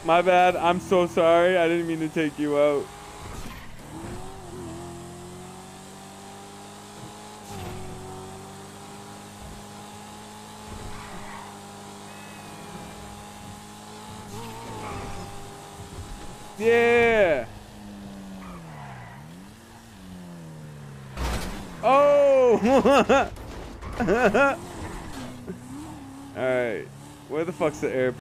My bad. I'm so sorry. I didn't mean to take you out. Yeah. Oh. All right. Where the fuck's the airport?